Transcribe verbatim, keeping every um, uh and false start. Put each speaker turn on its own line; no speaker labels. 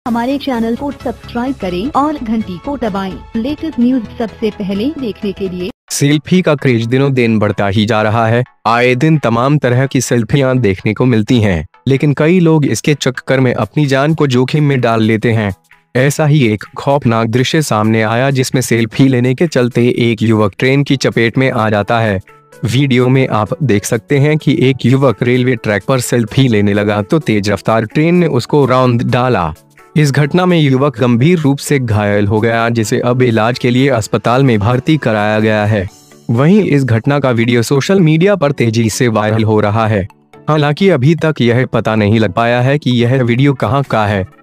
हमारे चैनल को सब्सक्राइब करें और घंटी को दबाएं। लेटेस्ट न्यूज सबसे पहले देखने के लिए।
सेल्फी का क्रेज दिनों दिन बढ़ता ही जा रहा है। आए दिन तमाम तरह की सेल्फियां देखने को मिलती हैं, लेकिन कई लोग इसके चक्कर में अपनी जान को जोखिम में डाल लेते हैं। ऐसा ही एक खौफनाक दृश्य सामने आया, जिसमें सेल्फी लेने के चलते एक युवक ट्रेन की चपेट में आ जाता है। वीडियो में आप देख सकते हैं कि एक युवक रेलवे ट्रैक पर सेल्फी लेने लगा तो तेज रफ्तार ट्रेन ने उसको रौंद डाला। इस घटना में युवक गंभीर रूप से घायल हो गया, जिसे अब इलाज के लिए अस्पताल में भर्ती कराया गया है। वहीं इस घटना का वीडियो सोशल मीडिया पर तेजी से वायरल हो रहा है। हालांकि अभी तक यह पता नहीं लग पाया है कि यह वीडियो कहां का है।